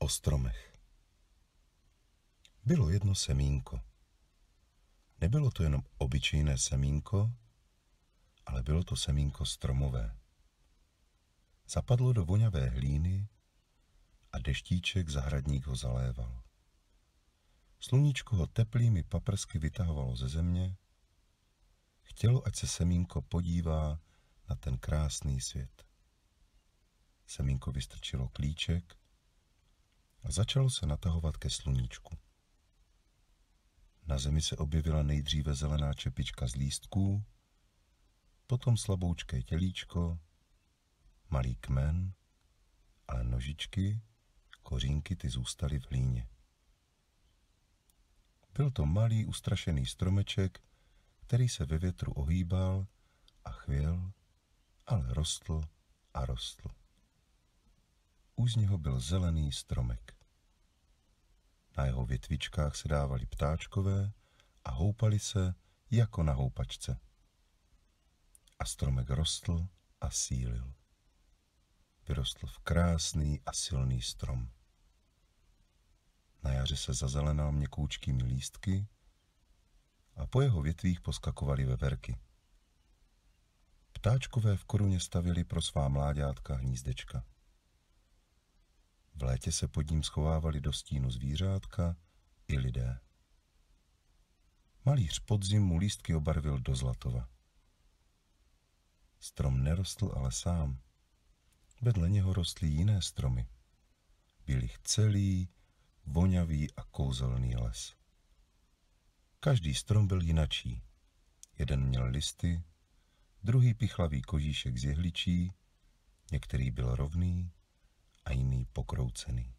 o stromech. Bylo jedno semínko. Nebylo to jenom obyčejné semínko, ale bylo to semínko stromové. Zapadlo do voňavé hlíny a deštíček zahradník ho zaléval. Sluníčko ho teplými paprsky vytahovalo ze země, chtělo, ať se semínko podívá na ten krásný svět. Semínko vystrčilo klíček a začalo se natahovat ke sluníčku. Na zemi se objevila nejdříve zelená čepička z lístků, potom slaboučké tělíčko, malý kmen, ale nožičky, kořínky ty zůstaly v hlíně. Byl to malý ustrašený stromeček, který se ve větru ohýbal a chvěl, ale rostl a rostl. Už z něho byl zelený stromek. Na jeho větvičkách se dávali ptáčkové a houpali se jako na houpačce. A stromek rostl a sílil. Vyrostl v krásný a silný strom. Na jaře se zazelenal měkoučkými lístky a po jeho větvích poskakovaly veverky. Ptáčkové v koruně stavili pro svá mláďátka hnízdečka. V létě se pod ním schovávali do stínu zvířátka i lidé. Malíř podzim mu lístky obarvil do zlatova. Strom nerostl ale sám. Vedle něho rostly jiné stromy. Byl jich celý, vonavý a kouzelný les. Každý strom byl jinačí. Jeden měl listy, druhý pichlavý kožíšek z jehličí, některý byl rovný a jiný pokroucený.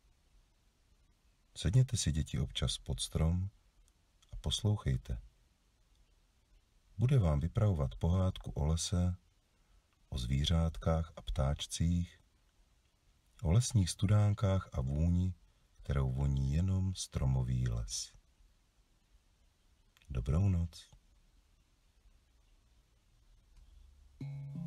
Sedněte si, děti, občas pod strom a poslouchejte. Bude vám vypravovat pohádku o lese, o zvířátkách a ptáčcích, o lesních studánkách a vůni, kterou voní jenom stromový les. Dobrou noc.